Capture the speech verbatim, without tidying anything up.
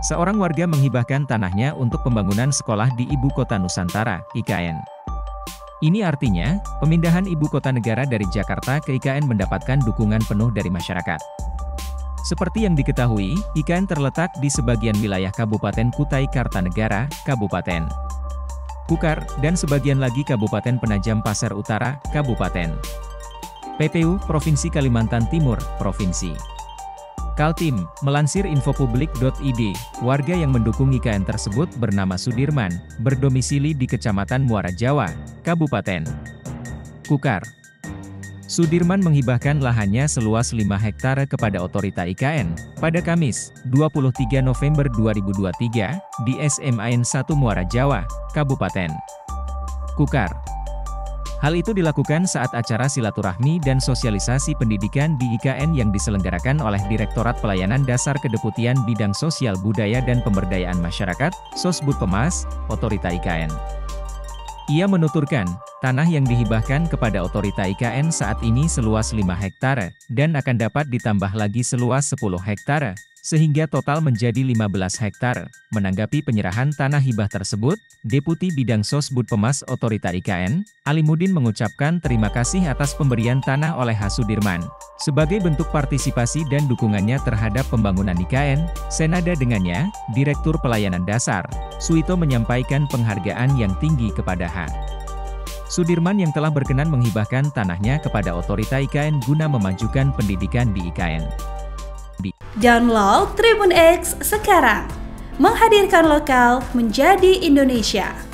Seorang warga menghibahkan tanahnya untuk pembangunan sekolah di Ibu Kota Nusantara, I K N. Ini artinya, pemindahan ibu kota negara dari Jakarta ke I K N mendapatkan dukungan penuh dari masyarakat. Seperti yang diketahui, I K N terletak di sebagian wilayah Kabupaten Kutai Kartanegara, Kabupaten Kukar, dan sebagian lagi Kabupaten Penajam Pasar Utara, Kabupaten P T U, Provinsi Kalimantan Timur, Provinsi Kaltim. Melansir infopublik titik i d, warga yang mendukung I K N tersebut bernama Sudirman, berdomisili di Kecamatan Muara Jawa, Kabupaten Kukar. Sudirman menghibahkan lahannya seluas lima hektare kepada otorita I K N, pada Kamis, dua puluh tiga November dua ribu dua puluh tiga, di S M A N satu Muara Jawa, Kabupaten Kukar. Hal itu dilakukan saat acara silaturahmi dan sosialisasi pendidikan di I K N yang diselenggarakan oleh Direktorat Pelayanan Dasar Kedeputian Bidang Sosial Budaya dan Pemberdayaan Masyarakat, Sosbudpemas, Otorita I K N. Ia menuturkan, tanah yang dihibahkan kepada otorita I K N saat ini seluas lima hektare, dan akan dapat ditambah lagi seluas sepuluh hektare, sehingga total menjadi lima belas hektare. Menanggapi penyerahan tanah hibah tersebut, Deputi Bidang Sosbudpemas Otorita I K N, Alimuddin mengucapkan terima kasih atas pemberian tanah oleh H. Sudirman. Sebagai bentuk partisipasi dan dukungannya terhadap pembangunan I K N, senada dengannya, Direktur Pelayanan Dasar, Suito menyampaikan penghargaan yang tinggi kepada H. Sudirman yang telah berkenan menghibahkan tanahnya kepada otorita I K N guna memajukan pendidikan di I K N. Download Tribun X sekarang, menghadirkan lokal menjadi Indonesia.